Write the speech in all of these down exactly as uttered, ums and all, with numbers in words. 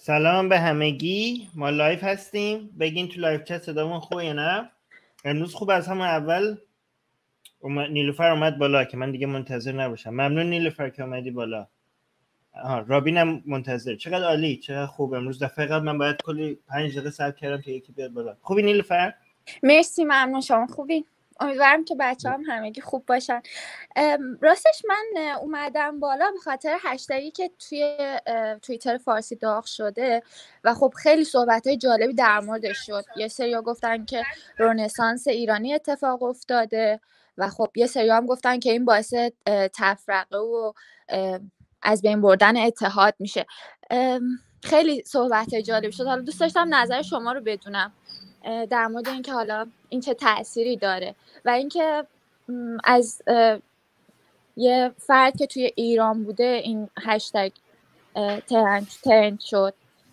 سلام به همگی. ما لایف هستیم. بگین تو لایف چت صدامون خوبه یا نه؟ امروز خوب از همون اول اوم... نیلوفر اومد بالا که من دیگه منتظر نباشم. ممنون نیلوفر که اومدی بالا. آها رابینم منتظر. چقدر عالی، چقدر خوب. امروز دفعه قبل من باید کلی پنج دقیقه صبر کردم تا یکی بیاد بالا. خوبی نیلوفر؟ مرسی، ممنون. شما خوبی؟ امیدوارم که بچه هم همگی خوب باشن. راستش من اومدم بالا به خاطر هشتگی که توی توییتر فارسی داغ شده و خب خیلی صحبت‌های جالبی در موردش شد. یه سریا گفتن که رنسانس ایرانی اتفاق افتاده و خب یه سریا هم گفتن که این باعث تفرقه و از بین بردن اتحاد میشه. خیلی صحبت‌های جالبی شد. حالا دوست داشتم نظر شما رو بدونم در مورد اینکه حالا این چه تأثیری داره و اینکه از یه فرد که توی ایران بوده این هشتگ ترند ترند شد.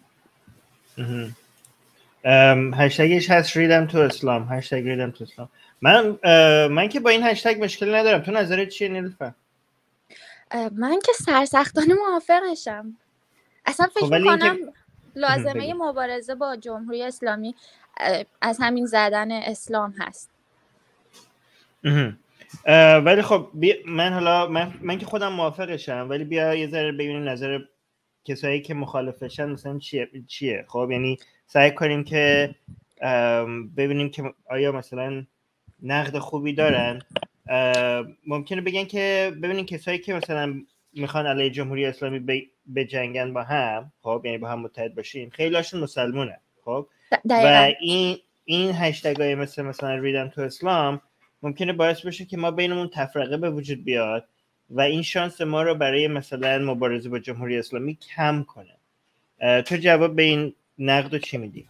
هشتگش هست ریدم تو اسلام. هشتگ ریدم تو اسلام. من من که با این هشتگ مشکلی ندارم. تو نظرت چیه نیلوفر؟ من که سرسختانه موافقشم. اصلا فکر خب میکنم اینکه... لازمه مبارزه با جمهوری اسلامی از همین زدن اسلام هست. ولی خب بی... من حالا من, من که خودم موافقشم، ولی بیا یه ذره ببینیم نظر کسایی که مخالفشن مثلا چیه چیه خب یعنی سعی کنیم که ببینیم که آیا مثلا نقد خوبی دارن. ممکنه بگن که ببینیم کسایی که مثلا میخوان علیه جمهوری اسلامی بجنگن با هم، خب یعنی با هم متحد باشیم، خیلی هاشون مسلمونه. خب و این این هشتگای مثل مثلا ریدم تو اسلام ممکنه باعث بشه که ما بینمون تفرقه به وجود بیاد و این شانس ما رو برای مثلا مبارزه با جمهوری اسلامی کم کنه. تو جواب به این نقد چی میدی؟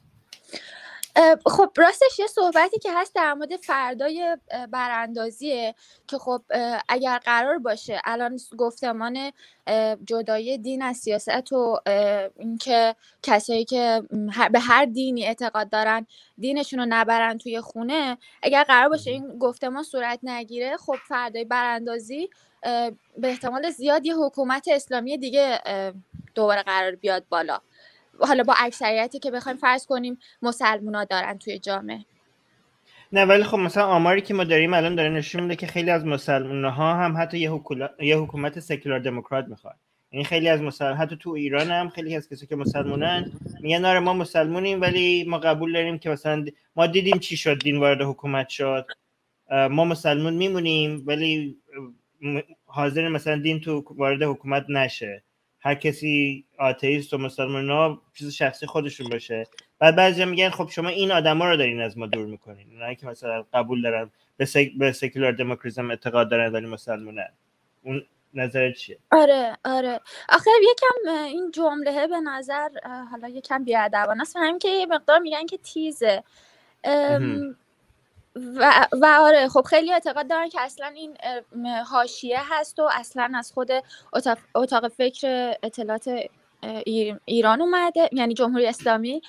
خب راستش یه صحبتی که هست در مورد فردای براندازیه که خب اگر قرار باشه الان گفتمان جدایی دین از سیاست و اینکه کسایی که به هر دینی اعتقاد دارن دینشون رو نبرن توی خونه، اگر قرار باشه این گفتمان صورت نگیره، خب فردای براندازی به احتمال زیاد یه حکومت اسلامی دیگه دوباره قرار بیاد بالا، حالا با اکثریتی که بخوایم فرض کنیم مسلمونا دارن توی جامعه. نه ولی خب مثلا آماری که ما داریم الان داره نشون میده که خیلی از مسلمان‌ها هم حتی یه حکومت یه حکومت سکولار دموکرات میخواد. یعنی خیلی از مسلمان حتی تو ایران هم خیلی از کسایی که مسلمانن میگن آره ما مسلمونیم ولی ما قبول داریم که مثلا ما دیدیم چی شد دین وارد حکومت شد، ما مسلمون میمونیم ولی حاضر مثلا دین تو وارد حکومت نشه. هر کسی آتئیست و مسلمانا چیز شخصی خودشون باشه. بعد بعضیا میگن خب شما این آدما رو دارین از ما دور میکنین، نه که مثلا قبول دارن به سک... به سکولار دموکراسی اعتقاد دارن ولی مسلمانن. اون نظرت چیه؟ آره آره آخر یکم این جمله به نظر حالا یکم بی‌ادبانه است، همین که یه مقدار میگن که تیزه و, و آره خب خیلی اعتقاد دارن که اصلا این حاشیه هست و اصلا از خود اتاق, اتاق فکر اطلاعات ایران اومده، یعنی جمهوری اسلامی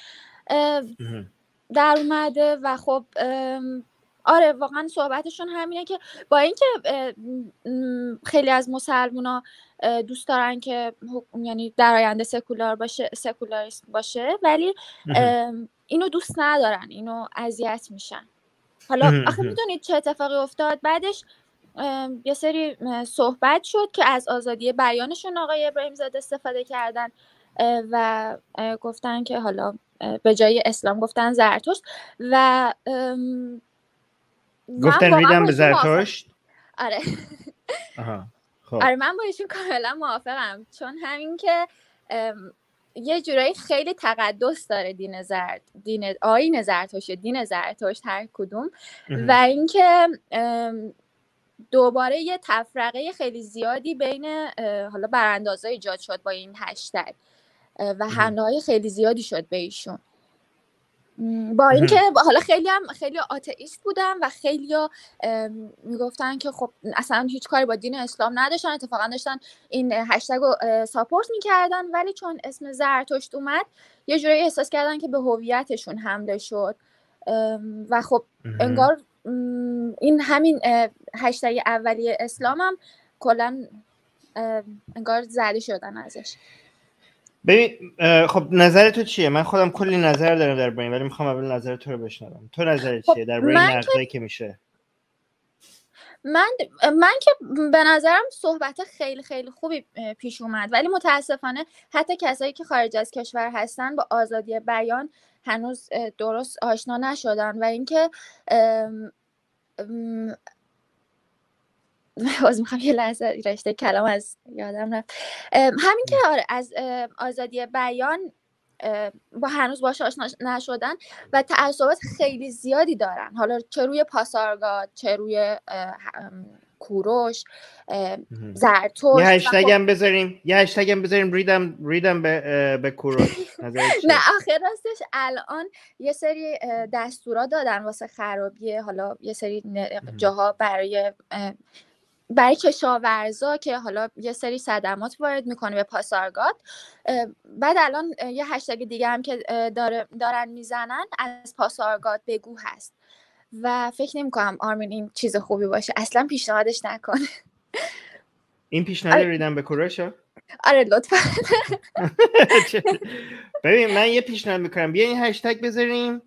در اومده و خب آره واقعا صحبتشون همینه که با اینکه خیلی از مسلمونا دوست دارن که یعنی در آینده سکولار باشه سکولاریست باشه ولی اینو دوست ندارن، اینو اذیت میشن. حالا آخه میدونید چه اتفاقی افتاد بعدش؟ یه سری صحبت شد که از آزادی بیانشون آقای ابراهیم زاده استفاده کردن و گفتن که حالا به جای اسلام گفتن زرتشت و گفتن ریدم به زرتشت. آره آها خب آره من با ایشون کاملا موافقم، چون همین که یه جورایی خیلی تقدس داره دین زرد دین آیین زرتشت دین زرتشت هر کدوم و اینکه دوباره یه تفرقه خیلی زیادی بین حالا براندازا ایجاد شد با این هشتگ و حمله‌های خیلی زیادی شد به ایشون، با اینکه حالا خیلی هم خیلی آتئیست بودن و خیلی ها میگفتن که خب اصلا هیچ کاری با دین اسلام نداشتن، اتفاقا داشتن این هشتگ رو ساپورت میکردن، ولی چون اسم زرتشت اومد یه جوری احساس کردن که به هویتشون حمله شد و خب انگار این همین هشتگ اولیه اسلام هم کلا انگار زده شدن ازش. ببین خب نظر تو چیه؟ من خودم کلی نظر دارم در این، ولی میخوام اول نظر تو رو بشنوم. تو نظر چیه درباره این نقدایی که میشه؟ من من که به نظرم صحبت خیلی خیلی خوبی پیش اومد، ولی متاسفانه حتی کسایی که خارج از کشور هستن با آزادی بیان هنوز درست آشنا نشدن و اینکه باز میخوام یه لحظه رشته کلام از یادم رفت. همین که آره از آزادی بیان با هنوز باهاش آشنا نشدن و تعصبات خیلی زیادی دارن، حالا چه روی پاسارگاد، چه روی کوروش، زرتشت. یه هشتگ هم بذاریم یه هشتگ هم بذاریم ریدم ریدم به به کوروش. نه آخر راستش الان یه سری دستورا دادن واسه خرابی، حالا یه سری جاها برای برای کشاورزا که حالا یه سری صدمات وارد میکنه به پاسارگاد. بعد الان یه هشتگ دیگه هم که داره دارن میزنن از پاسارگاد بگو هست و فکر نمی‌کنم آرمین این چیز خوبی باشه، اصلا پیشنهادش نکنه. این پیشنهاد آره. ریدم به کوروشه؟ آره لطفا. ببین من یه پیشنهاد میکنم، بیا این هشتگ بذاریم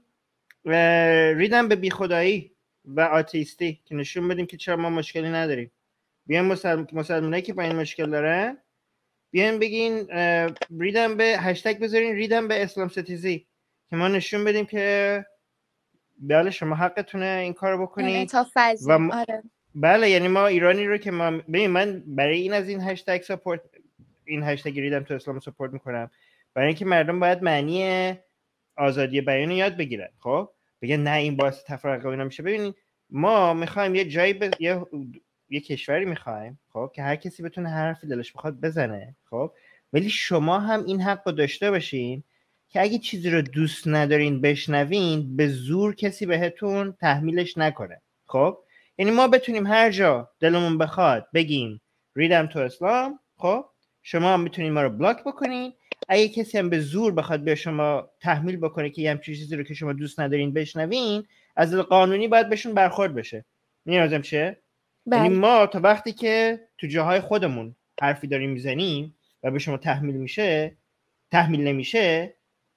ریدم به بیخدایی و آتیستی که نشون بدیم که چرا ما مشکلی نداریم. بیان مسلم... مسلمانایی که با این مشکل دارن بیان بگین ریدم به هشتگ بذارین ریدم به اسلام ستیزی که ما نشون بدیم که بله شما حقتونه این کارو بکنید و م... آره. بله یعنی ما ایرانی رو که ما ببین من برای این از این هشتگ ساپورت این هشتگ ریدم تو اسلام ساپورت میکنم، برای اینکه مردم باید معنی آزادی بیان رو یاد بگیرن. خب بگن نه این باعث تفرقه اینا میشه. ببینید ما میخوایم یه جایی ب... یه یه کشوری میخوایم خب که هر کسی بتونه هر حرفی دلش بخواد بزنه. خب ولی شما هم این حق رو داشته باشین که اگه چیزی رو دوست ندارین بشنوین به زور کسی بهتون تحمیلش نکنه. خب یعنی ما بتونیم هر جا دلمون بخواد بگیم ریدم تو اسلام، خب شما هم میتونین ما رو بلاک بکنین. اگه کسی هم به زور بخواد به شما تحمیل بکنه که یه همچین چیزی رو که شما دوست ندارین بشنوین، از قانونی باید بهشون برخورد بشه. می‌دونید چیه؟ یعنی ما تا وقتی که تو جاهای خودمون حرفی داریم میزنیم و به شما تحمیل میشه تحمیل نمیشه،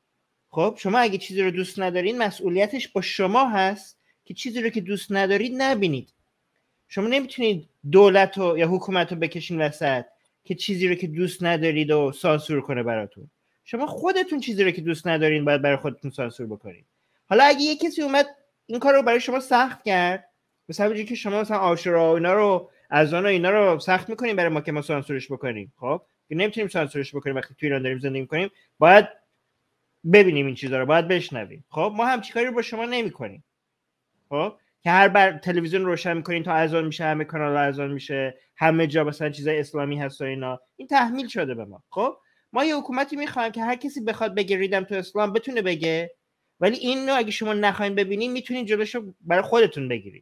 خب شما اگه چیزی رو دوست ندارین مسئولیتش با شما هست که چیزی رو که دوست ندارید نبینید. شما نمیتونید دولت و یا حکومت رو بکشین وسط که چیزی رو که دوست ندارید و سانسور کنه براتون. شما خودتون چیزی رو که دوست ندارین باید برای خودتون سانسور بکنید. حالا اگه یه کسی اومد این کار رو برای شما سخت کرد، مثلا اینجوری که شما مثلا عاشورا و اینا رو اذان و اینا رو سخت میکنیم برای ما که ما سانسورش بکنیم، خب که نمیتونیم سانسورش بکنیم وقتی تو ایران داریم زندگی میکنیم، باید ببینیم این چیزا رو، باید بشنویم. خب ما هم چیکاری رو با شما نمیکنیم. خب که هر بر تلویزیون روشن میکنین تا اذان میشه همه کانال اذان میشه، همه جا مثلا چیزای اسلامی هست و اینا، این تحمیل شده به ما. خب ما یه حکومتی میخوایم که هر کسی بخواد بگه ریدم تو اسلام بتونه بگه، ولی اینو اگه شما نخواین ببینین میتونین جلوشو برای خودتون بگیرید.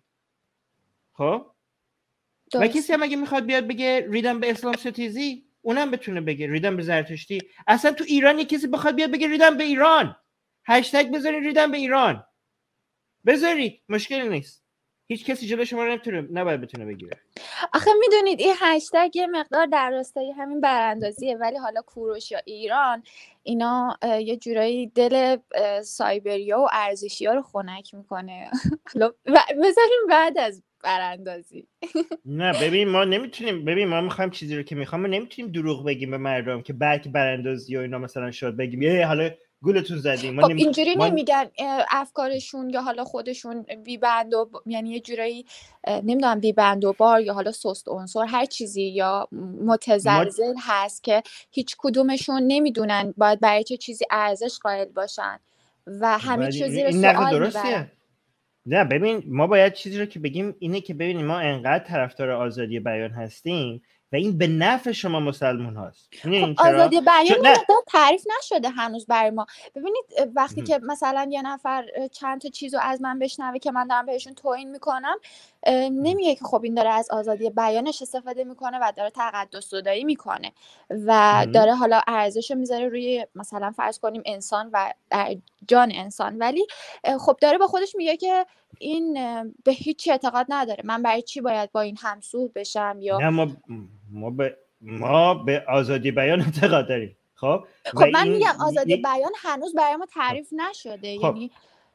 خب و کسی هم اگه میخواد بیاد بگه ریدم به اسلام ستیزی اونم بتونه بگه، ریدم به زرتشتی. اصلا تو ایران یه کسی بخواد بیاد بگه ریدم به ایران، هشتگ بذارید ریدم به ایران، بذارید، مشکلی نیست. هیچ کسی جلوی شما رو نمیتونه نباید بتونه بگیره. آخه میدونید این هشتگ یه مقدار در راستای همین براندازیه، ولی حالا کوروش یا ایران اینا یه جورایی دل سایبریا و ارزشی‌ها رو خنک میکنه. حالا بذاریم بعد از براندازی. نه ببین ما نمیتونیم، ببین ما میخوایم چیزی رو که میخوام، ما نمیتونیم دروغ بگیم به مردم که بعد براندازی و اینا مثلا شد بگیم یه حالا گولتون زدیم. ما خب نمی... اینجوری ما... نمیگن افکارشون یا حالا خودشون بی بند و ب... یعنی یه جورایی نمیدونم بی بند و بار یا حالا سست عنصر هر چیزی یا متزلزل ما... هست که هیچ کدومشون نمیدونن باید برای چه چیزی ارزش قائل باشن و همه چیز زیر سوال میبرن. نه ببین ما باید چیزی رو که بگیم اینه که ببینیم ما انقدر طرفدار آزادی بیان هستیم و این به نفع شما مسلمان هاست. خب آزادی بیان نه تعریف نشده هنوز برای ما. ببینید وقتی که مثلا یه نفر چند تا چیزو از من بشنوه که من دارم بهشون توهین میکنم، نمیگه که خب این داره از آزادی بیانش استفاده میکنه و داره تقدس زدایی میکنه و داره حالا ارزشو میذاره روی مثلا فرض کنیم انسان و جان انسان، ولی خب داره با خودش میگه که این به هیچ اعتقاد نداره. من برای چی باید با این همسو بشم؟ یا نه ما ما به ما به آزادی بیان اعتقاد داریم. خب خب من میگم آزادی بیان هنوز برای ما تعریف نشده. خب. یعنی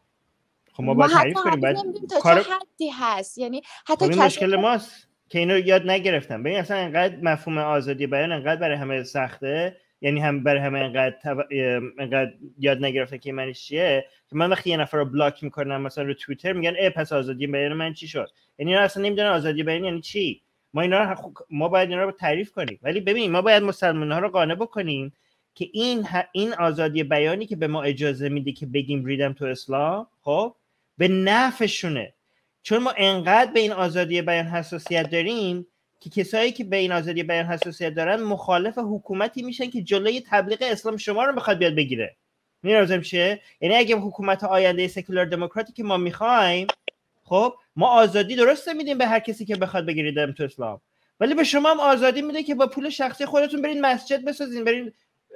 خب ما باید تعریف کنیم، بعد نمیدونیم تا کار... چه حدی هست. یعنی حتی خب این مشکل ماست که اینو یاد نگرفتم. ببین اصلا انقدر مفهوم آزادی بیان انقدر برای همه سخته، یعنی هم برای همه انقدر تب... انقدر یاد نگرفتن که معنیش چیه، که من وقتی یه نفر رو بلاک میکنم مثلا رو توییتر میگن ای پس آزادی بیان من چی شد؟ یعنی اینا اصلا نمیدونن آزادی بیان یعنی چی. ما اینا رو خ... ما باید اینا رو تعریف کنیم. ولی ببین ما باید مسلمان‌ها رو قانع بکنیم که این ه... این آزادی بیانی که به ما اجازه میده که بگیم ریدم تو اسلام، خب به نفعشونه. چون ما انقدر به این آزادی بیان حساسیت داریم که کسایی که به این آزادی بیان حساسیت دارن مخالف حکومتی میشن که جلوی تبلیغ اسلام شما رو میخواد بیاد بگیره. می‌دونید چیه؟ یعنی اگه حکومت آینده سکولار دموکراتی که ما میخوایم، خب ما آزادی درست میدیم به هر کسی که بخواد بگیرید تو اسلام، ولی به شما هم آزادی میده که با پول شخصی خودتون برید مسجد بسازین، برید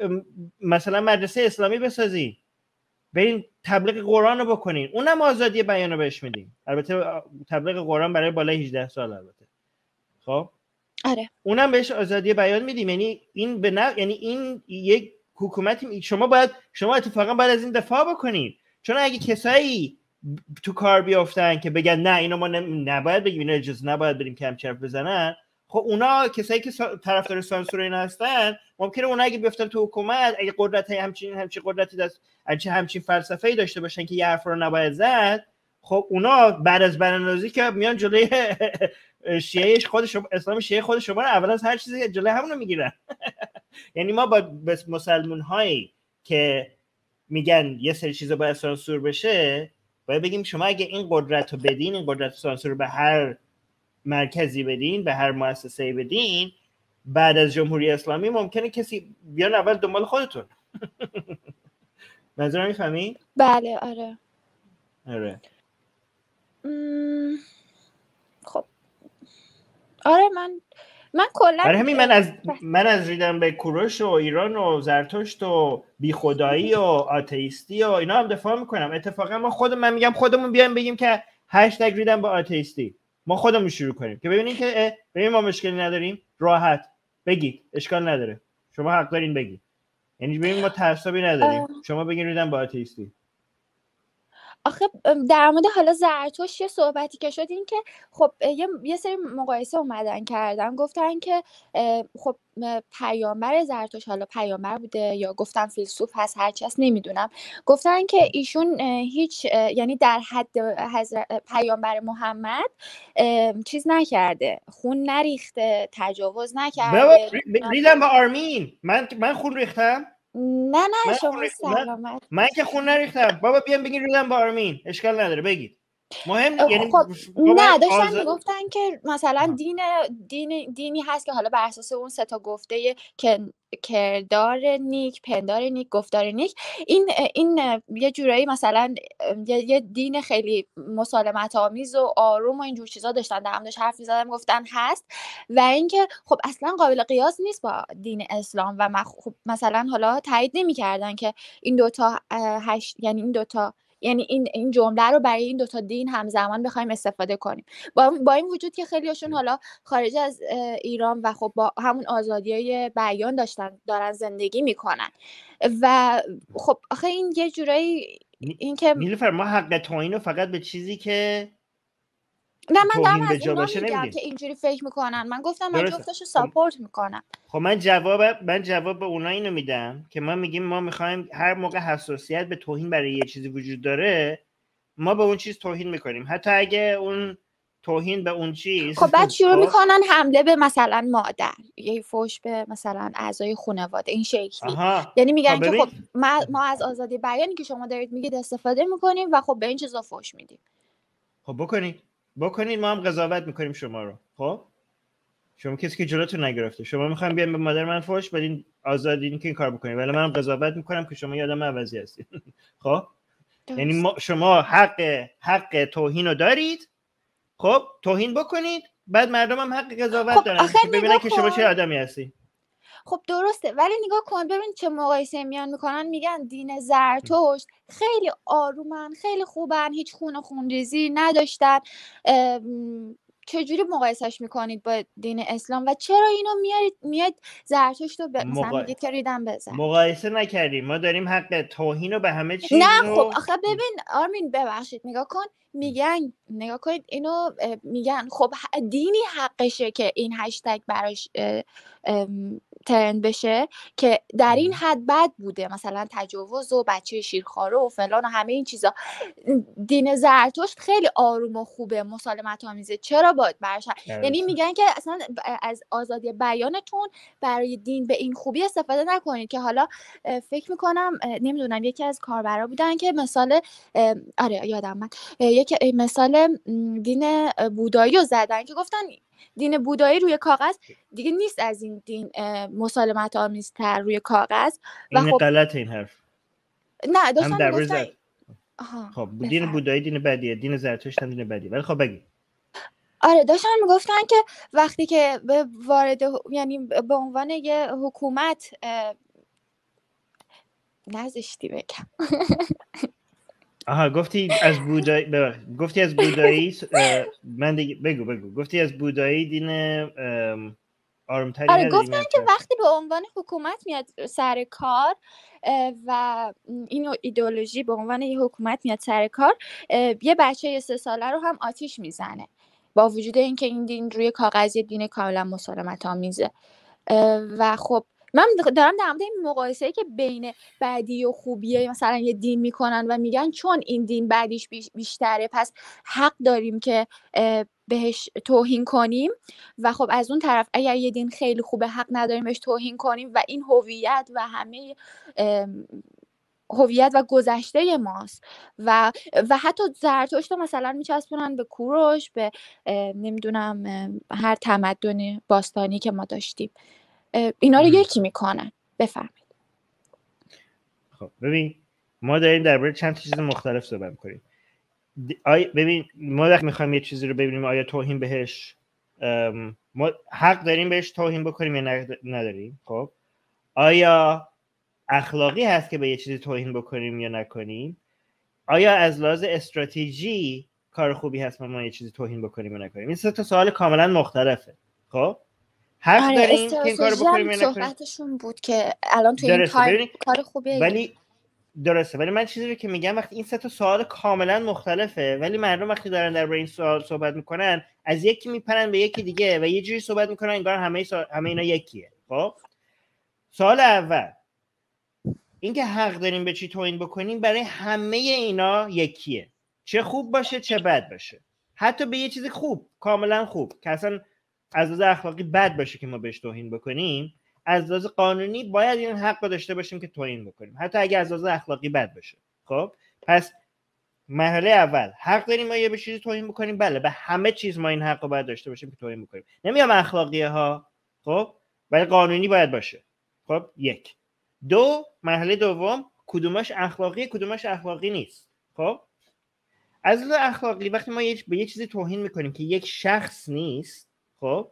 مثلا مدرسه اسلامی بسازین، برین تبلیغ قرآن رو بکنین. اونم آزادی بیان رو بهش میدیم. البته تبلیغ قرآن برای بالای هجده سال البته. خب آره اونم بهش آزادی بیان میدیم. یعنی این به نه، یعنی این یک حکومتی شما باید شما اتفاقا باید از این دفاع بکنید. چون اگه کسایی تو کار بیافتن که بگن نه اینو ما نباید بگیم، اینو اجازه نباید بریم که همچرف بزنن، خب اونا کسایی که طرفدار سانسور این هستن ممکنه اونا اگه بیافتن تو حکومت، اگه قدرت همچین همچین قدرتی دست همچین همچین فلسفه‌ای داشته باشن که یه حرف رو نباید زد، خب اونا بعد از براندازی که میان جلوی شیعه خود شما، اسلام شیعه خود شما رو اول از هر چیزی جلوی همونو میگیرن. یعنی ما با مسلمان هایی که میگن یه سری چیزا باید سانسور بشه باید بگیم شما اگه این قدرت رو بدین، این قدرت سانسور رو به هر مرکزی بدین، به هر مؤسسه‌ای بدین، بعد از جمهوری اسلامی ممکنه کسی بیان اول دنبال خودتون. منظورم میفهمی؟ بله آره آره م... خب آره من من کلا برای همین من از من از ریدن به کوروش و ایران و زرتشت و بیخدایی و آتئیستی و اینا هم دفاع میکنم. اتفاقا ما خودم من میگم خودمون بیایم بگیم که هشتگ ریدن به آتئیستی، ما خودمون شروع کنیم که ببینین که ببین ما مشکلی نداریم، راحت بگید، اشکال نداره، شما حق دارین بگید. یعنی ببین ما تعصبی نداریم، شما بگین ریدن به آتئیستی. آخه در مورد حالا زرتشت یه صحبتی که شد این که خب یه, یه سری مقایسه اومدن کردن، گفتن که خب پیامبر زرتشت حالا پیامبر بوده یا گفتن فیلسوف هست هرچی هست نمیدونم، گفتن که ایشون هیچ یعنی در حد حضرت پیامبر محمد چیز نکرده، خون نریخته، تجاوز نکرده. ریدم به آرمین. من من خون ریختم؟ نه نه شما سلامت. من که خون نریختم بابا. بیام بگین ریدم با آرمین، اشکال نداره بگید. مهم یعنی خب نه داشتن آزاد... میگفتن که مثلا دین دین دینی هست که حالا بر اساس اون سه تا گفته که کردار نیک، پندار نیک، گفتار نیک، این این یه جورایی مثلا یه دین خیلی مسالمت آمیز و آروم و اینجور چیزا داشتن در موردش حرف می‌زدن، گفتن هست و اینکه خب اصلا قابل قیاس نیست با دین اسلام و خب مثلا حالا تایید نمی‌کردن که این دوتا هشت یعنی این دوتا یعنی این این جمله رو برای این دوتا دین همزمان بخوایم استفاده کنیم. با, با این وجود که خیلی هاشون حالا خارج از ایران و خب با همون آزادیای بیان داشتن دارن زندگی میکنن و خب آخه این یه جورایی این که نیلوفر ما حق توهین رو فقط به چیزی که نه من دارم از اونا میگم که اینجوری فکر میکنن. من گفتم من جفتشو ساپورت میکنم. خب من جواب من جواب به اونا اینو میدم که ما میگیم ما میخوایم هر موقع حساسیت به توهین برای یه چیزی وجود داره ما به اون چیز توهین میکنیم، حتی اگه اون توهین به اون چیز خب بعد شروع میکنن حمله به مثلا مادر، یه فوش به مثلا اعضای خانواده این شکلی. آها. یعنی میگن خب که خب ما, ما از آزادی بیانی که شما دارید میگید استفاده میکنیم و خب به این چیزا فوش میدیم. خب بکنید بکنید ما هم قضاوت میکنیم شما رو. خب شما کسی که جلوتون نگرفته، شما میخواین بیان به مادر من فوش بدین، آزادین که این کار بکنید، ولی منم قضاوت میکنم که شما یادم عوضی هستید. خب یعنی ما شما حق حق توهین رو دارید، خب توهین بکنید، بعد مردم هم حق قضاوت خب دارن که ببینن که شما چه آدمی هستی. خب درسته، ولی نگاه کن ببین چه مقایسه میان میکنن، میگن دین زرتشت خیلی آرومن، خیلی خوبن، هیچ خون و خونریزی نداشتن، چجوری مقایسش میکنید با دین اسلام و چرا اینو میارید میاد زرتشت رو ب... مثلا مقا... میگید که ریدن بزن؟ مقایسه نکردیم، ما داریم حق توهین رو به همه چیز نه رو. خب آخه ببین آرمین ببخشید نگاه کن، میگن نگاه کنید اینو میگن خب دینی حقشه که این هشتگ براش ترند بشه که در این حد بد بوده، مثلا تجاوز و بچه شیرخواره و فلان و همه این چیزا. دین زرتشت خیلی آروم و خوبه، مسالمت آمیزه، چرا باید براش؟ یعنی میگن که اصلا از آزادی بیانتون برای دین به این خوبی استفاده نکنید. که حالا فکر میکنم نمیدونم یکی از کاربرا بودن که مثال آره یادم من یک مثال دین بودایی رو زدن که گفتن دین بودایی روی کاغذ دیگه نیست از این دین مسالمت آمیزتر روی کاغذ. و این خب غلط این حرف. نه داشتن هم در میگفتن زد. خب دین بودایی دین بدیه، دین زرتشت هم دین بدیه، ولی خب بگی. آره داشتن میگفتن که وقتی که به وارد یعنی به عنوان یه حکومت نزشتی بگم آها گفتی از بودایی ببخ... گفتی از بودایی من دیگه بگو بگو گفتی از بودایی دین آرامتری آره نداری. گفتن که وقتی به عنوان حکومت میاد سر کار و این ایدئولوژی به عنوان یه حکومت میاد سر کار، یه بچه سه ساله رو هم آتیش میزنه با وجود اینکه این دین روی کاغذ دین کاملا مسالمت آمیزه. و خب من دارم در مورد این مقایسه‌ای که بین بدی و خوبیه مثلا یه دین میکنن و میگن چون این دین بدیش بیشتره پس حق داریم که بهش توهین کنیم، و خب از اون طرف اگر یه دین خیلی خوبه حق نداریم بهش توهین کنیم و این هویت و همه هویت و گذشته ماست. و و حتی زرتشت رو مثلا میچسبونن به کوروش، به نمیدونم هر تمدن باستانی که ما داشتیم، اینا رو یکی میکنن. بفرمایید. خب ببین ما داریم درباره چند چیز مختلف صحبت می‌کنیم. آیا ببین ما وقتی می‌خوایم یه چیزی رو ببینیم آیا توهین بهش ما حق داریم بهش توهین بکنیم یا نداریم؟ خب آیا اخلاقی هست که به یه چیزی توهین بکنیم یا نکنیم؟ آیا از لحاظ استراتژی کار خوبی هست ما یه چیزی توهین بکنیم یا نکنیم؟ این سه تا سوال کاملا مختلفه. خب حق آره داریم که این کارو بکنیم یا نکنیم؟ صحبتشون بود که الان تو این تایم کار خوبیه ولی درسته، ولی من چیزی رو که میگم وقتی این سه تا سوال کاملا مختلفه ولی مردم وقتی دارن درباره این سوال صحبت میکنن از یکی میپرن به یکی دیگه و یه جوری صحبت میکنن انگار همه سوال... همه اینا یکیه. خب سوال اول اینکه حق داریم به چی توهین بکنیم برای همه اینا یکیه، چه خوب باشه چه بد باشه. حتی به یه چیزی خوب کاملا خوب که اصلا از لحاظ اخلاقی بد باشه که ما بهش توهین بکنیم، از لحاظ قانونی باید این حق رو داشته باشیم که توهین بکنیم حتی اگه از لحاظ اخلاقی بد باشه. خب پس مرحله اول حق داریم ما یه به چیزی توهین بکنیم، بله به همه چیز ما این حق رو باید داشته باشیم که توهین بکنیم. نمیام اخلاقیه ها، خب ولی قانونی باید باشه. خب یک. دو مرحله دوم کدومش اخلاقی کدومش اخلاقی نیست. خب از لحاظ اخلاقی وقتی ما به یه چیزی توهین میکنیم که یک شخص نیست، خب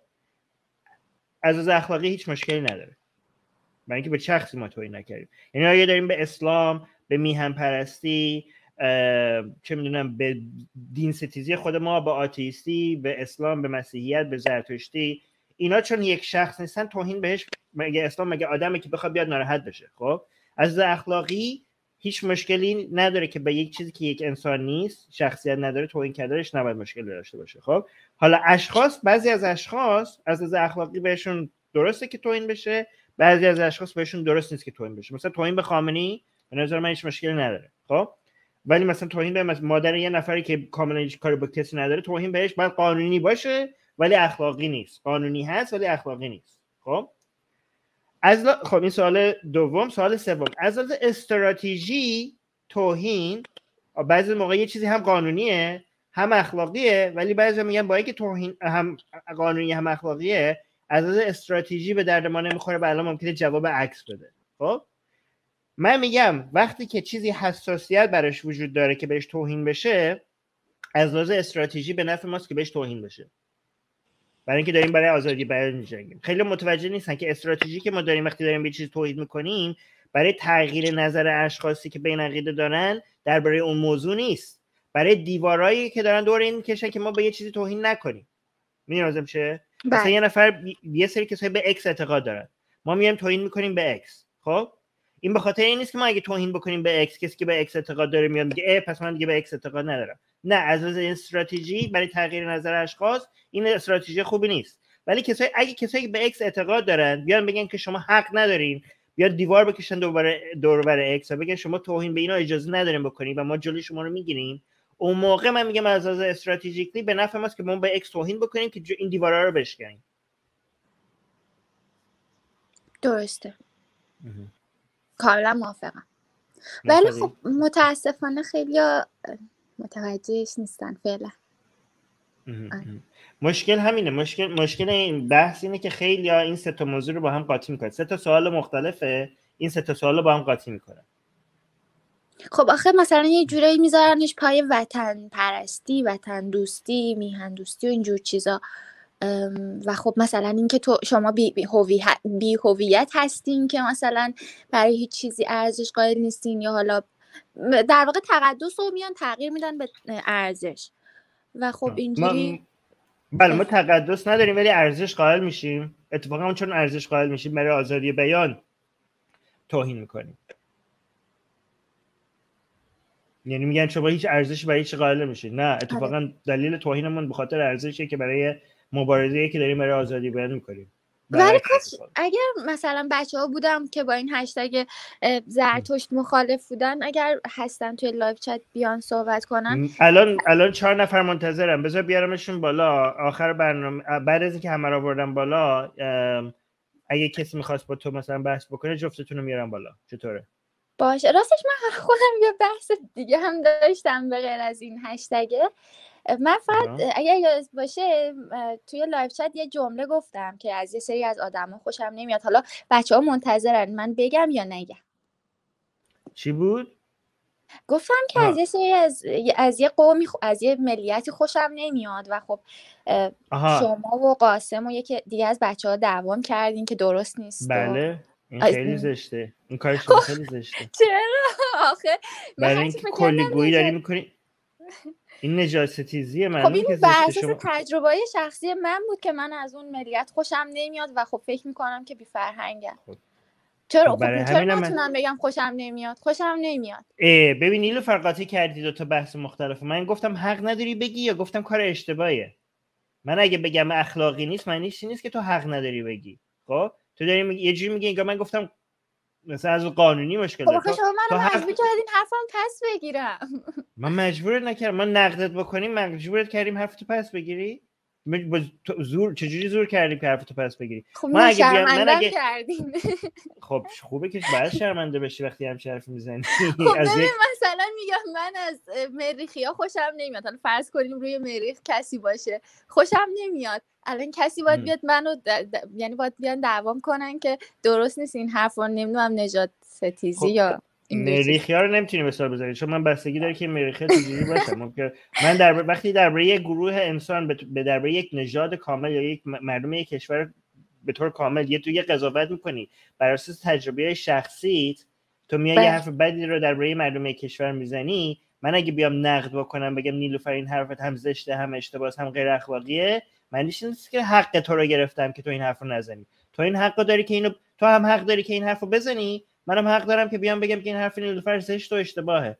از لحاظ اخلاقی هیچ مشکلی نداره برای اینکه به شخصی ما توهین نکردیم. یعنی اگه داریم به اسلام، به میهن پرستی، چه میدونم به دین ستیزی خود ما، به آتئیستی، به اسلام، به مسیحیت، به زرتشتی، اینا چون یک شخص نیستن توهین بهش، مگه اسلام مگه آدمه که بخواد بیاد ناراحت بشه؟ خب از لحاظ اخلاقی هیچ مشکلی نداره که به یک چیزی که یک انسان نیست، شخصیت نداره، توهین کردنش نباید مشکلی داشته باشه. خب حالا اشخاص، بعضی از اشخاص از لحاظ اخلاقی بهشون درسته که توهین بشه، بعضی از اشخاص بهشون درست نیست که توهین بشه. مثلا توهین به خامنه‌ای به نظر من هیچ مشکلی نداره. خب ولی مثلا توهین به مادر یه نفری که کاملا هیچ کاری با کسی نداره، توهین بهش باید قانونی باشه ولی اخلاقی نیست. قانونی هست ولی اخلاقی نیست. خب از ل... خب این سوال دوم. سوال سوم از لحاظ استراتژی توهین بعضی موقع یه چیزی هم قانونیه هم اخلاقیه، ولی بعضی میگن با اینکه توهین هم قانونی هم اخلاقیه از لحاظ استراتژی به درد ما نمیخوره، به الان ممکنه جواب عکس بده. خب من میگم وقتی که چیزی حساسیت براش وجود داره که بهش توهین بشه، از لحاظ استراتژی به نفع ماست که بهش توهین بشه، برای اینکه داریم برای آزادی بیان می‌جنگیم. خیلی متوجه نیستن که استراتژی که ما داریم وقتی داریم به چیز توهین میکنیم برای تغییر نظر اشخاصی که به این عقیده دارن درباره اون موضوع نیست، برای دیوارایی که دارن دور این میکشن که ما به یه چیزی توهین نکنیم. می‌دونم چه بله. مثلا یه نفر بی... یه سری کسایی به X اعتقاد دارن، ما میایم توهین میکنیم به X. خب این به خاطر این نیست که ما اگه توهین بکنیم به X، کسی که به X اعتقاد داره میاد میگه اه پس من دیگه به X اعتقاد ندارم. نه، از نظر استراتژی برای تغییر نظر اشخاص این استراتژی خوبی نیست. ولی کسایی اگه کسایی به X اعتقاد دارن بیان بگن که شما حق ندارین، بیاد دیوار بکشن دور دور بر X و بگن شما توهین به اینا اجازه ندارین بکنید و ما جلوی شما رو میگیریم، اون موقع من میگم از نظر استراتژیکلی به نفع ماست که ما به X توهین بکنیم که این دیوارا رو بشکنیم. درسته. کاملا موافقم. ولی خب متاسفانه خیلی متوجهش نیستن فعلا. مشکل همینه. مشکل مشکل این بحث اینه که خیلی ها این سه تا موضوع رو با هم قاطی میکنن. سه تا سوال مختلفه، این سه تا سوال رو با هم قاطی میکنن. خب آخه مثلا یه جورایی میذارنش پای وطن پرستی، وطن دوستی، میهن دوستی و اینجور چیزا. و خب مثلا اینکه تو شما بی بی, هویت بی هویت هستین که مثلا برای هیچ چیزی ارزش قائل نیستین، یا حالا در واقع تقدس رو میان تغییر میدن به ارزش. و خب اینجوری بله ما تقدس نداریم ولی ارزش قائل میشیم. اتفاقا اون چون ارزش قائل میشیم برای آزادی بیان توهین میکنیم. یعنی میگن شما هیچ ارزشی برای هیچ قائل نمیشین. نه، اتفاقا دلیل توهینمون به خاطر ارزشیه که برای مبارزه‌ای که داریم برای آزادی بیان میکنیم. ولی کاش اگر مثلا بچه‌ها بودم که با این هشتگ زرتشت مخالف بودن، اگر هستن توی لایو چت بیان صحبت کنن. الان الان چهار نفر منتظرم، بذار بیارمشون بالا. آخر برنامه بعد از اینکه همه رو آوردم بالا، اگه کسی می‌خواست با تو مثلا بحث بکنه جفتتون رو میارم بالا. چطوره؟ باشه. راستش من خودم یه بحث دیگه هم داشتم به غیر از این هشتگه. من فقط اگر یاد باشه توی لایو چت یه جمله گفتم که از یه سری از آدما خوشم نمیاد. حالا بچه‌ها منتظرن من بگم یا نگم. چی بود؟ گفتم که آه. از یه سری از از یه قومی از یه ملیتی خوشم نمیاد و خب شما و قاسم و یکی دیگه از بچه‌ها دعوام کردین که درست نیست. بله این خیلی زشته. این کار شما خیلی زشته. چرا آخه برای اینکه کلی گویی داری می‌کنی. این نجاستیزیه. من خب این بر اساس شما... تجربه شخصی من بود که من از اون ملیت خوشم نمیاد و خب فکر میکنم که بی فرهنگم. خب. چرا خب برای چرا نتونم من... بگم خوشم نمیاد؟ خوشم نمیاد. اه ببین اینو فرقاتی کردی دو تا بحث مختلف. من گفتم حق نداری بگی یا گفتم کار اشتباهیه؟ من اگه بگم اخلاقی نیست معنیش نیست که تو حق نداری بگی. خب تو داری میگی یه جوری میگی انگار من گفتم مثلا از قانونی مشکل داره. خب شما منو مجبور کردین حرفم پس بگیرم. من مجبورت نکردم. من نقدت بکنیم مجبورت کردیم حرفتو پس بگیری؟ با زور چجوری زور کردیم که حرفتو پس بگیری؟ خب ما اگه بیام من اگه کردیم. خب خوبه که باید شرمنده بشی وقتی همچین حرفی میزنی. خب از یک... مثلا میگم من از مریخیا خوشم نمیاد. حالا فرض کنیم روی مریخ کسی باشه خوشم نمیاد. الان کسی باید بیاد منو د... د... یعنی باید بیان دعوام کنن که درست نیست این حرفا، نمیدونم نجات ستیزی خب. یا مریخیا رو نمیتونی مثال بزنی چون من بستگی داره که مریخیا چجوری باشه. ممکن من در ب... وقتی درباره یک گروه انسان به درباره یک نژاد کامل یا یک مردم یک کشور به طور کامل یه تو یه قضاوت میکنی بر اساس تجربه شخصیت، تو میای یه حرف بدی رو درباره مردم یک کشور میزنی. من اگه بیام نقد بکنم بگم نیلوفر این حرفت هم زشته هم اشتباهه هم غیر اخلاقیه، معنیش نیست که حق تو رو گرفتم که تو این حرفو نزنی. تو این حقو داری که اینو تو هم حق داری که این حرفو بزنی، منم حق دارم که بیام بگم که این حرف نیلوفر زشت و اشتباهه.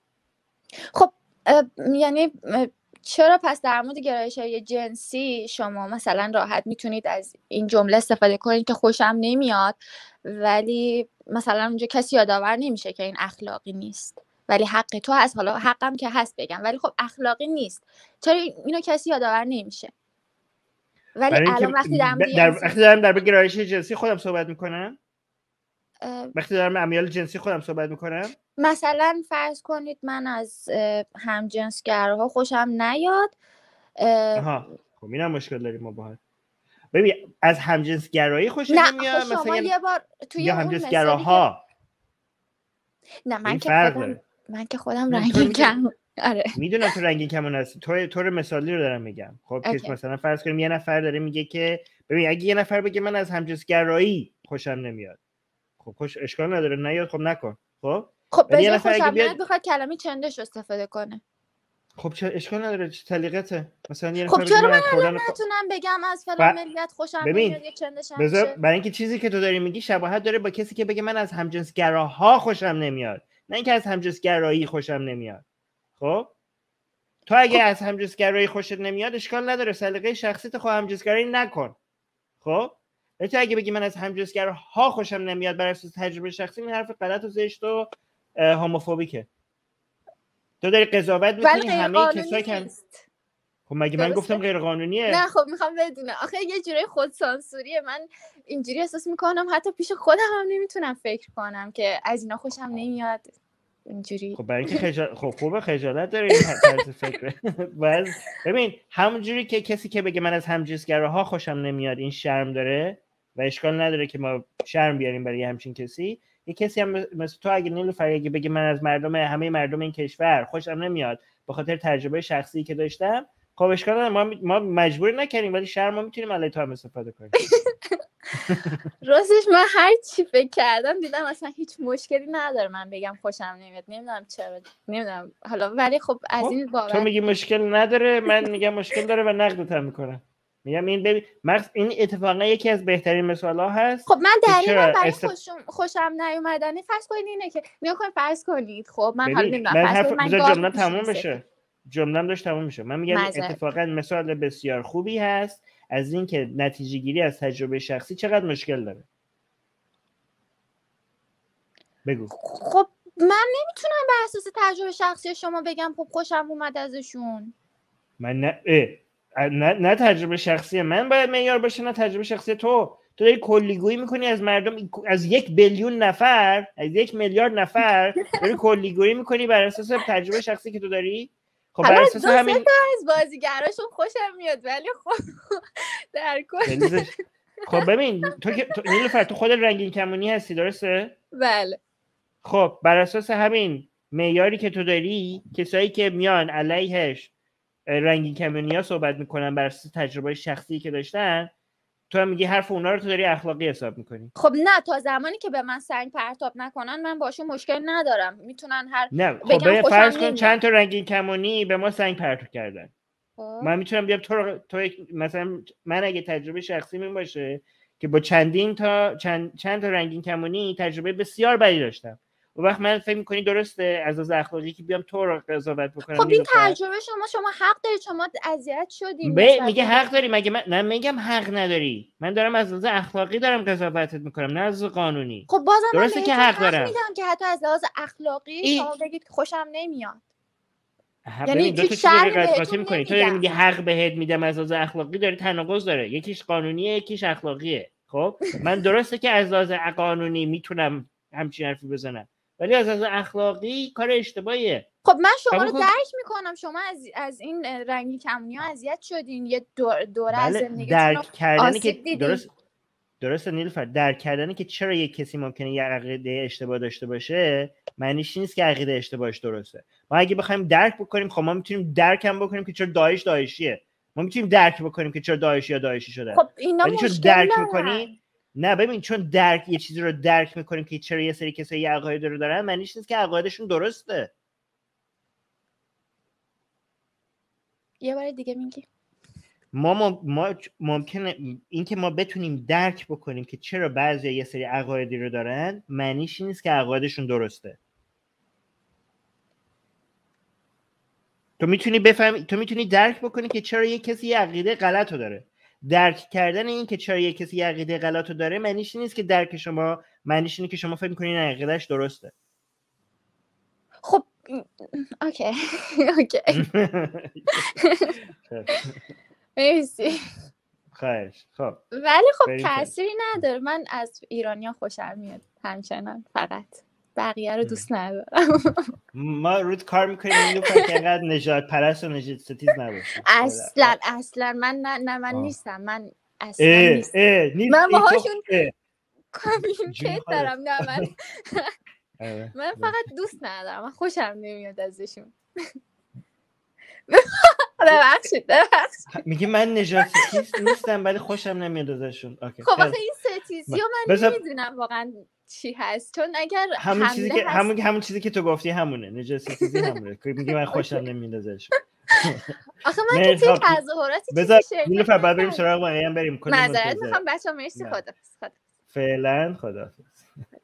خب یعنی چرا پس در مورد گرایش‌های جنسی شما مثلا راحت میتونید از این جمله استفاده کنید که خوشم نمیاد ولی مثلا اونجا کسی یادآور نمیشه که این اخلاقی نیست ولی حق تو هست؟ حالا حقم که هست بگم ولی خب اخلاقی نیست. چرا اینو کسی یادآور نمیشه؟ ولی الان وقتی در مورد در وقتی دارم در گرایش جنسی خودم صحبت میکنم وقتی دارم امیال جنسی خودم صحبت میکنم مثلا فرض کنید من از همجنسگراها خوشم نیاد. آها خب اینم مشکل داریم ما باهات. ببین از همجنسگرایی خوشت نمیاد مثلا شما یه بار توی اون همجنسگراها نه من که خودم من که خودم رنگین کم آره میدونم تو رنگین کمون هستی. تو طور مثالی رو دارم میگم. خب که مثلا فرض کنیم یه نفر داره میگه که ببین اگه یه نفر بگه من از همجنسگرایی خوشم نمیاد، خب خوش اشکال نداره نیاد، خب نکن. خب خب به جای خوشم نمیاد بخواد کلمه چندش استفاده کنه. خب چه اشکال نداره، چه سلیقته. مثلا یه خب نفر چرا بگه من خوردن الان نتونم بگم از فلان ب... ملیت خوشم ببین نمیاد یه چندشم بذار میشه؟ برای اینکه چیزی که تو داری میگی شباهت داره با کسی که بگه من از همجنسگراها خوشم نمیاد، نه اینکه از همجنسگرایی خوشم نمیاد. خب تو اگه خب از همجنسگرایی خوشت نمیاد اشکال نداره، سلیقه شخصیت خود همجنسگرایی نکن. خب ولی تو اگه بگی من از همجنسگراها خوشم نمیاد بر اساس تجربه شخصی، این حرف غلط و زشت و هوموفوبیکه. تو داری قضاوت ولی میکنی غیر همه قانونی کسایی که نیست. خب مگه من گفتم درسته؟ غیر قانونیه؟ نه خب میخوام بدونم، آخه یه جوری خودسانسوریه، من اینجوری احساس میکنم حتی پیش خودم هم نمیتونم فکر کنم که از اینا خوشم نمیاد اینجوری. خب برای اینکه خجال... خب خوبه خجالت داره این طرز فکر. باز ببین همونجوری که کسی که بگه من از همجنسگراها خوشم نمیاد این شرم داره و اشکال نداره که ما شرم بیاریم برای همچین کسی، یه کسی هم مثل تو اگه نیلوفر اگه بگه من از مردم همه مردم این کشور خوشم نمیاد به خاطر تجربه شخصی که داشتم، خب اشکال نداره، ما ما مجبور نکنیم ولی شرم ما میتونیم علیه تو هم استفاده کنیم. راستش من هر چی فکر کردم دیدم اصلا هیچ مشکلی نداره من بگم خوشم نمیاد، نمیدونم چرا، نمیدونم حالا، ولی خب از خب این بابت تو میگی مشکل نداره، من میگم مشکل داره و نقدت هم میکنم. میگم این ببین مخص... این اتفاقا یکی از بهترین مثال‌ها هست. خب من دلیلم برای است... خوشم خوشم نیومدن فرض کنید اینه که میگم فرض کنید خب من حالا ببین نمیدونم من فرض حرف کنید من بذار گاو جمله تموم پوشیدی بشه، سفید. جمله‌ام داشت تموم میشه. من میگم معذرت. اتفاقا مثال بسیار خوبی هست از اینکه نتیجه گیری از تجربه شخصی چقدر مشکل داره. بگو. خب من نمیتونم بر اساس تجربه شخصی شما بگم خب خوشم اومد ازشون. من نه اه. نه نه تجربه شخصی من باید معیار باشه، نه تجربه شخصی تو. تو داری کلیگویی میکنی از مردم، از یک بیلیون نفر، از یک میلیارد نفر داری کلیگویی میکنی بر اساس تجربه شخصی که تو داری. خب بر اساس دو همین سه تا از بازیگراشون خوشم میاد ولی خب در کل خب ببین تو که تو... نیلوفر تو خود رنگین کمونی هستی درسته؟ بله. خب بر اساس همین معیاری که تو داری کسایی که میان علیهش رنگین کمونی ها صحبت میکنن بر اساس تجربه شخصی که داشتن، تو هم میگی حرف اونا رو تو داری اخلاقی حساب میکنی. خب نه، تا زمانی که به من سنگ پرتاب نکنن من باشون مشکل ندارم، میتونن هر نه خب بگم خوشم فرض کن نمیاد. چند تا رنگین کمونی به ما سنگ پرتاب کردن. خب. من میتونم بیام تو رو... تو مثلا من اگه تجربه شخصی من باشه که با چندین تا چند, چند تا رنگین کمونی تجربه بسیار بدی داشتم، و وقت من فکر می‌کنی درسته از از اخلاقی که بیام تو رو قضاوت بکنم؟ خب این تجربه شما شما حق دارید، شما اذیت شدین. ب... میگه حق داری، مگه من نه میگم حق نداری، من دارم از لحاظ اخلاقی دارم قضاوتت میکنم نه از لحاظ قانونی. خب بازم درسته من که حق دارم میدم که حتی از لحاظ اخلاقی ای... شما بگید خوشم نمیاد. یعنی دو تا چیز داری قاطی میکنی. تو داری میگی نمیگم. حق بهت میدم از لحاظ اخلاقی، داری تناقض داره، یکیش قانونیه یکیش اخلاقیه. خب من درسته که از لحاظ قانونی میتونم همچین حرفی بزنم ولی از لحاظ اخلاقی کار اشتباهیه. خب من شما قبول رو کن. درک میکنم، شما از از این رنگی کمونی ها اذیت شدین، یه دور دوره از بله زندگیتون درک کردنی که دیدین. درست درسته نیلوفر، درک کردنی که چرا یک کسی ممکنه یه عقیده اشتباه داشته باشه معنیش نیست که عقیده اشتباهش درسته. ما اگه بخوایم درک بکنیم خب ما میتونیم درک هم بکنیم که چرا داعش داعشیه، ما میتونیم درک بکنیم که چرا داعشی یا داعشی شدن. خب اینا ولی چون درک میکنی نه ببین چون درک یه چیزی رو درک میکنیم که چرا یه سری کسایی یه عقاید رو دارن معنیش نیست که عقایدشون درسته. یه بار دیگه میگی؟ ما, ما ممکنه اینکه ما بتونیم درک بکنیم که چرا بعضی یه سری عقایدی رو دارن معنیش نیست که عقایدشون درسته. تو میتونی بفهمی، تو میتونی درک بکنی که چرا یه کسی یه عقیده غلط رو داره. درک کردن این که چرا یه کسی یه عقیده غلط رو داره معنیش نیست که درک شما معنیش اینه که شما فکر می‌کنید این عقیده‌اش درسته. خب اوکی اوکی مرسی. خواهش. خب ولی خب تأثیری نداره، من از ایرانی‌ها خوشم میاد همچنان، فقط بقیه رو دوست ندارم. ما رود کار میکنیم این دوفر که اینقدر نژاد پرست و نژاد ستیز نباشیم. اصلا اصلا من نه, نه من آه. نیستم، من اصلا اه نیستم اه نیست من باهاشون کامیونیکیت دارم. نه من من فقط دوست ندارم، من خوشم نمیاد ازشون. ببخشید ببخشید میگه من نژاد ستیز نیستم ولی خوشم نمیاد ازشون. اوکی خب آخه این ستیزی ها من نمیدونم واقعا چی هست، چون اگر همون چیزی که هست... همون همون چیزی که تو گفتی همونه، نجاسی چیزی همونه که میگه من خوشم نمیاد ازش. آخه من که توی تظاهراتی بذار نیلوفر بعد بریم سراغ من بریم. معذرت میخوام بچه‌ها، مرسی، خدا خدا فعلا خدا.